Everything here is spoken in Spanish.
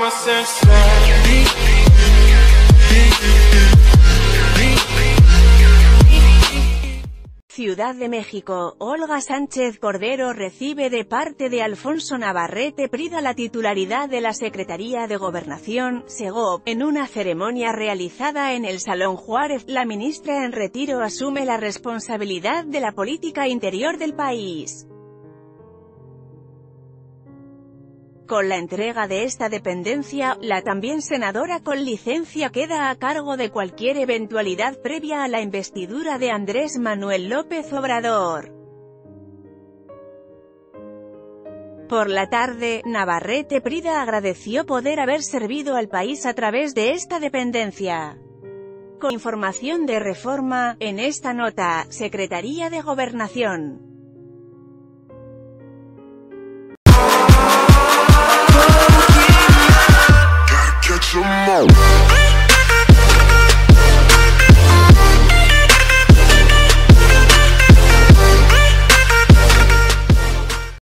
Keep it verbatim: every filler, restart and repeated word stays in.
Ciudad de México, Olga Sánchez Cordero recibe de parte de Alfonso Navarrete Prida la titularidad de la Secretaría de Gobernación, Segov. En una ceremonia realizada en el Salón Juárez, la ministra en retiro asume la responsabilidad de la política interior del país. Con la entrega de esta dependencia, la también senadora con licencia queda a cargo de cualquier eventualidad previa a la investidura de Andrés Manuel López Obrador. Por la tarde, Navarrete Prida agradeció poder haber servido al país a través de esta dependencia. Con información de Reforma, en esta nota, Secretaría de Gobernación. Some more.